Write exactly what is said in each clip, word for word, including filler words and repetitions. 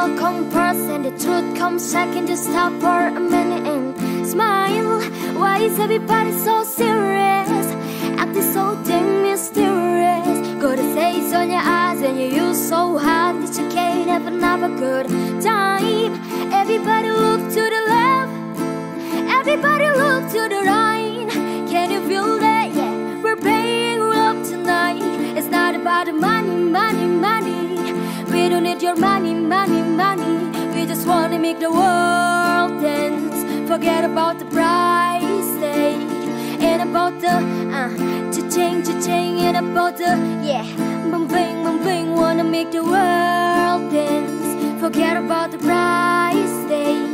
will come first and the truth comes second. Just stop for a minute and smile. Why is everybody so serious? Acting so dang mysterious. Got a face on your eyes and you use so hard that you can't have another good time. Everybody look to the left, everybody look to the right. Can you feel that? Yeah, we're paying up tonight. It's not about the money, money, money. We don't need your money, money, money. We just want to make the world dance. Forget about the price tag and about the uh, cha-ching, cha-ching, and about the yeah, bum-bing, bum-bing. Wanna make the world dance. Forget about the price tag.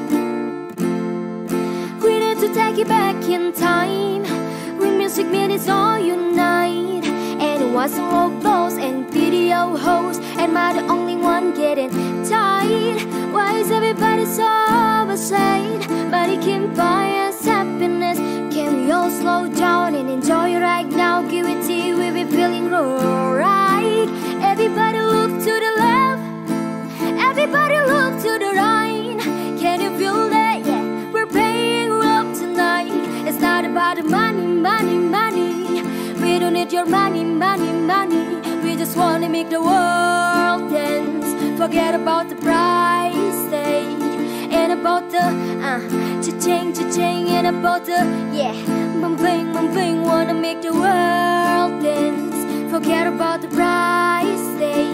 We need to take it back in time. When music means all unite. And once in low blows and video hosts. Am I the only one getting tired? Why is everybody so upset? But it can't buy us happiness. Can we all slow down and enjoy it right now? Give it to you, we'll be feeling alright. Everybody look to the left, everybody look to the right. Can you feel that? Yeah, we're paying up tonight. It's not about the money, money, money. We don't need your money, money, money. We just want to make the world dance. Forget about the price tag and about the uh, cha-ching, cha-ching, and about the yeah, bum-bing, bum-bing. Wanna make the world dance. Forget about the price tag.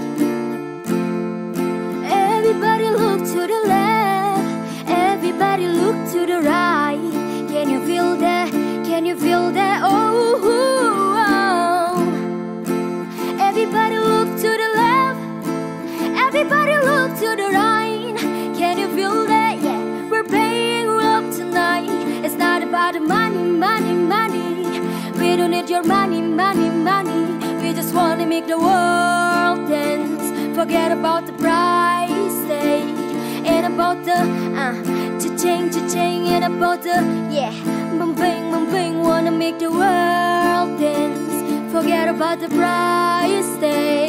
Everybody look to the left, everybody look to the right. Can you feel that? Can you feel that? Oh, oh, oh. Everybody look to the left, everybody look to the right. Can you feel that? Yeah, we're paying up tonight. It's not about the money, money, money. We don't need your money, money, money. We just want to make the world dance. Forget about the price tag and about the uh, cha-ching, cha-ching, and about the yeah, bum-bing, bum-bing. Wanna make the world dance. Forget about the price tag.